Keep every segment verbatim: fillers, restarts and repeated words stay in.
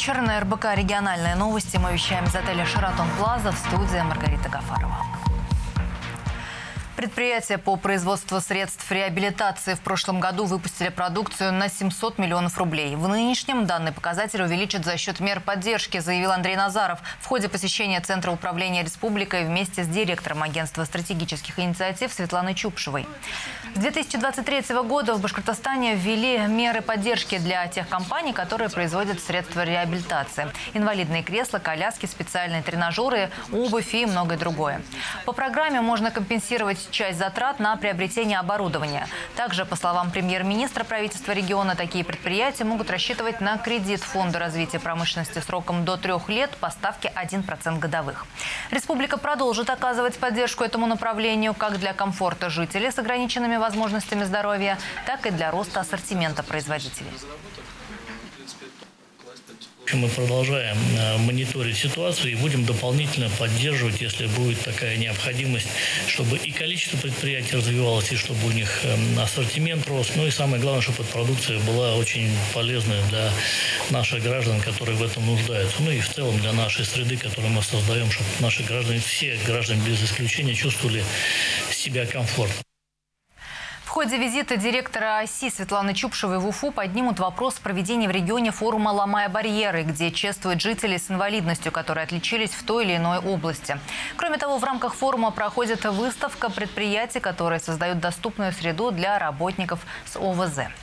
вечер. На эр бэ ка «Региональные новости». Мы вещаем из отеля «Шератон Плаза», в студии Маргарита Гафарова. Предприятия по производству средств реабилитации в прошлом году выпустили продукцию на семьсот миллионов рублей. В нынешнем данный показатель увеличат за счет мер поддержки, заявил Андрей Назаров в ходе посещения Центра управления республикой вместе с директором агентства стратегических инициатив Светланой Чупшевой. С две тысячи двадцать третьего года в Башкортостане ввели меры поддержки для тех компаний, которые производят средства реабилитации. Инвалидные кресла, коляски, специальные тренажеры, обувь и многое другое. По программе можно компенсировать часть затрат на приобретение оборудования. Также, по словам премьер-министра правительства региона, такие предприятия могут рассчитывать на кредит Фонда развития промышленности сроком до трех лет по ставке один процент годовых. Республика продолжит оказывать поддержку этому направлению как для комфорта жителей с ограниченными возможностями здоровья, так и для роста ассортимента производителей. Мы продолжаем мониторить ситуацию и будем дополнительно поддерживать, если будет такая необходимость, чтобы и количество предприятий развивалось, и чтобы у них ассортимент рос. Ну и самое главное, чтобы эта продукция была очень полезной для наших граждан, которые в этом нуждаются. Ну и в целом для нашей среды, которую мы создаем, чтобы наши граждане, все граждане без исключения чувствовали себя комфортно. В ходе визита директора ОСИ Светланы Чупшевой в Уфу поднимут вопрос проведения в регионе форума «Ломая барьеры», где чествуют жителей с инвалидностью, которые отличились в той или иной области. Кроме того, в рамках форума проходит выставка предприятий, которые создают доступную среду для работников с о вэ зэ.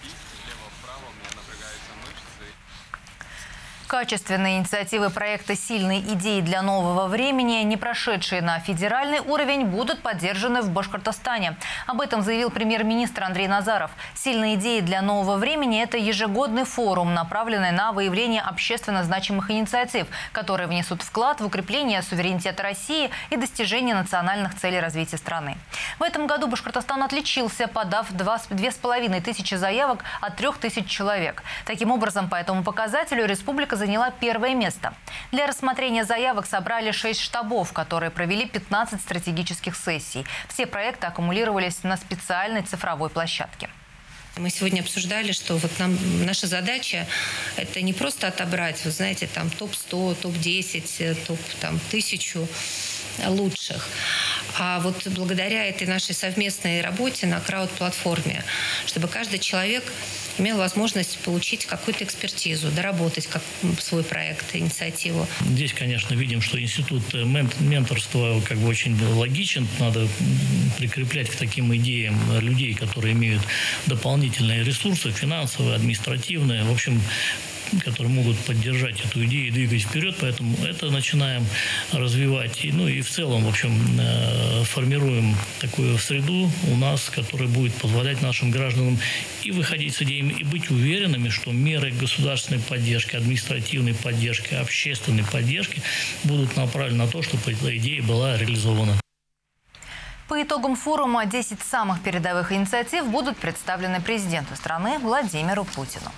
Качественные инициативы проекта «Сильные идеи для нового времени», не прошедшие на федеральный уровень, будут поддержаны в Башкортостане. Об этом заявил премьер-министр Андрей Назаров. «Сильные идеи для нового времени» – это ежегодный форум, направленный на выявление общественно значимых инициатив, которые внесут вклад в укрепление суверенитета России и достижение национальных целей развития страны. В этом году Башкортостан отличился, подав две с половиной тысячи заявок от трех тысяч человек. Таким образом, по этому показателю республика заняла первое место. Для рассмотрения заявок собрали шесть штабов, которые провели пятнадцать стратегических сессий. Все проекты аккумулировались на специальной цифровой площадке. Мы сегодня обсуждали, что вот нам наша задача – это не просто отобрать, вы знаете, там топ сто, топ десять, топ тысячу лучших. А вот благодаря этой нашей совместной работе на крауд-платформе, чтобы каждый человек имел возможность получить какую-то экспертизу, доработать как свой проект, инициативу. Здесь, конечно, видим, что институт менторства как бы очень логичен. Надо прикреплять к таким идеям людей, которые имеют дополнительные ресурсы, финансовые, административные, в общем, которые могут поддержать эту идею и двигать вперед. Поэтому это начинаем развивать. И, ну и в целом, в общем, формируем такую среду у нас, которая будет позволять нашим гражданам и выходить с идеями, и быть уверенными, что меры государственной поддержки, административной поддержки, общественной поддержки будут направлены на то, чтобы эта идея была реализована. По итогам форума десять самых передовых инициатив будут представлены президенту страны Владимиру Путину.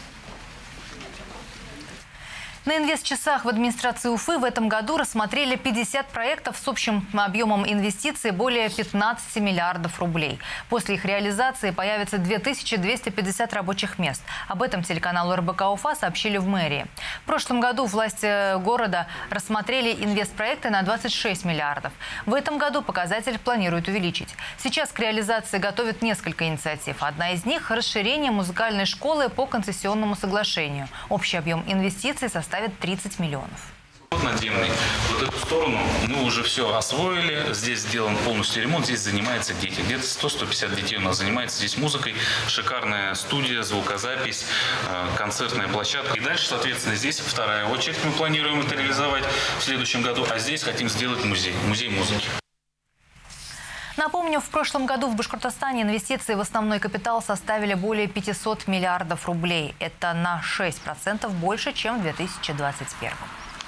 На инвестчасах в администрации Уфы в этом году рассмотрели пятьдесят проектов с общим объемом инвестиций более пятнадцати миллиардов рублей. После их реализации появится две тысячи двести пятьдесят рабочих мест. Об этом телеканалу эр бэ ка Уфа сообщили в мэрии. В прошлом году власти города рассмотрели инвестпроекты на двадцать шесть миллиардов. В этом году показатель планируют увеличить. Сейчас к реализации готовят несколько инициатив. Одна из них – расширение музыкальной школы по концессионному соглашению. Общий объем инвестиций составит тридцать миллионов. Надземный. Вот эту сторону мы уже все освоили. Здесь сделан полностью ремонт. Здесь занимаются дети. Где-то сто — сто пятьдесят детей у нас занимается здесь музыкой. Шикарная студия, звукозапись, концертная площадка. И дальше, соответственно, здесь вторая очередь. Мы планируем это реализовать в следующем году. А здесь хотим сделать музей. Музей музыки. Напомню, в прошлом году в Башкортостане инвестиции в основной капитал составили более пятисот миллиардов рублей. Это на шесть процентов больше, чем в две тысячи двадцать первом.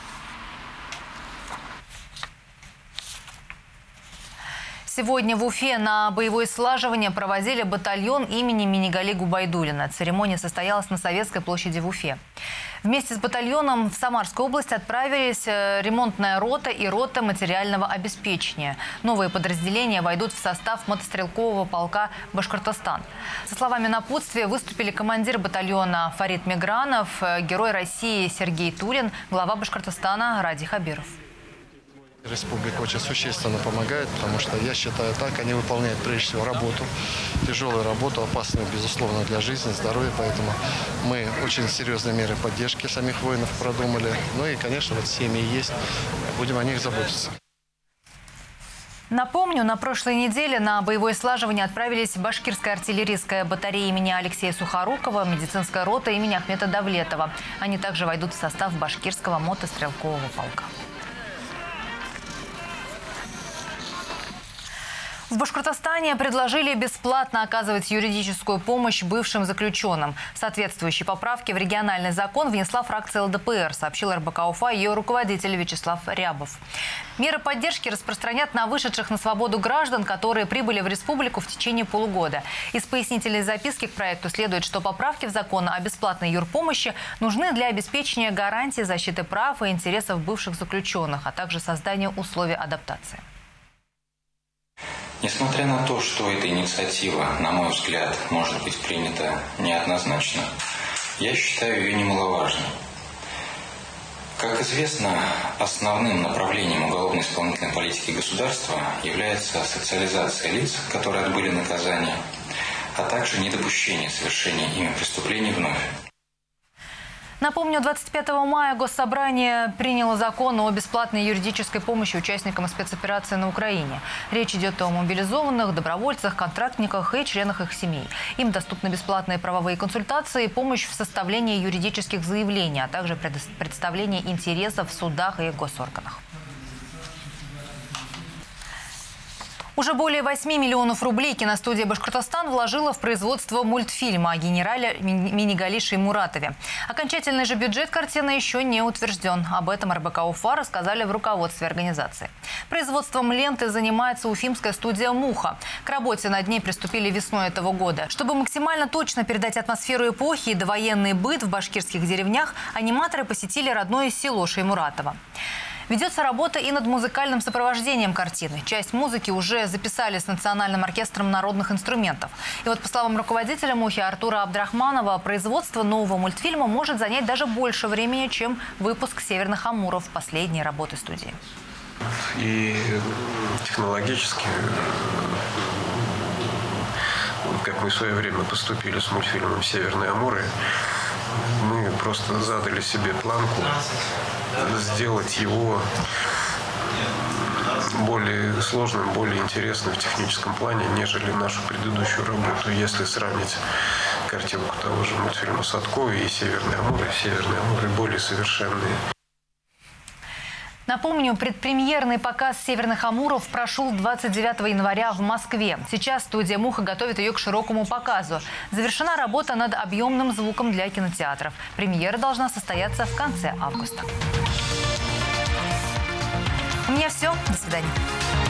Сегодня в Уфе на боевое слаживание проводили батальон имени Минигали Губайдуллина. Церемония состоялась на Советской площади в Уфе. Вместе с батальоном в Самарскую область отправились ремонтная рота и рота материального обеспечения. Новые подразделения войдут в состав мотострелкового полка «Башкортостан». Со словами напутствия выступили командир батальона Фарид Мигранов, герой России Сергей Тулин, глава Башкортостана Ради Хабиров. Республика очень существенно помогает, потому что, я считаю так, они выполняют прежде всего работу, тяжелую работу, опасную, безусловно, для жизни, здоровья. Поэтому мы очень серьезные меры поддержки самих воинов продумали. Ну и, конечно, вот семьи есть, будем о них заботиться. Напомню, на прошлой неделе на боевое слаживание отправились башкирская артиллерийская батарея имени Алексея Сухорукова, медицинская рота имени Ахмета Давлетова. Они также войдут в состав башкирского мотострелкового полка. В Башкортостане предложили бесплатно оказывать юридическую помощь бывшим заключенным. Соответствующие поправки в региональный закон внесла фракция эл дэ пэ эр, сообщил эр бэ ка Уфа ее руководитель Вячеслав Рябов. Меры поддержки распространят на вышедших на свободу граждан, которые прибыли в республику в течение полугода. Из пояснительной записки к проекту следует, что поправки в закон о бесплатной юрпомощи нужны для обеспечения гарантии защиты прав и интересов бывших заключенных, а также создания условий адаптации. Несмотря на то, что эта инициатива, на мой взгляд, может быть принята неоднозначно, я считаю ее немаловажной. Как известно, основным направлением уголовно-исполнительной политики государства является социализация лиц, которые отбыли наказание, а также недопущение совершения ими преступлений вновь. Напомню, двадцать пятого мая Госсобрание приняло закон о бесплатной юридической помощи участникам спецоперации на Украине. Речь идет о мобилизованных, добровольцах, контрактниках и членах их семей. Им доступны бесплатные правовые консультации, помощь в составлении юридических заявлений, а также представление интересов в судах и госорганах. Уже более восьми миллионов рублей киностудия «Башкортостан» вложила в производство мультфильма о генерале Минигали Шеймуратове. Окончательный же бюджет картины еще не утвержден. Об этом эр бэ ка Уфа рассказали в руководстве организации. Производством ленты занимается уфимская студия «Муха». К работе над ней приступили весной этого года. Чтобы максимально точно передать атмосферу эпохи и довоенный быт в башкирских деревнях, аниматоры посетили родное село Шеймуратово. Ведется работа и над музыкальным сопровождением картины. Часть музыки уже записали с Национальным оркестром народных инструментов. И вот, по словам руководителя «Мухи» Артура Абдрахманова, производство нового мультфильма может занять даже больше времени, чем выпуск «Северных Амуров» последней работы студии. И технологически, как мы в свое время поступили с мультфильмом «Северные Амуры», мы просто задали себе планку сделать его более сложным, более интересным в техническом плане, нежели нашу предыдущую работу. Если сравнить картинку того же мультфильма Садко и «Северные Амуры», «Северные Амуры» более совершенные. Напомню, предпремьерный показ «Северных Амуров» прошел двадцать девятого января в Москве. Сейчас студия «Муха» готовит ее к широкому показу. Завершена работа над объемным звуком для кинотеатров. Премьера должна состояться в конце августа. У меня все. До свидания.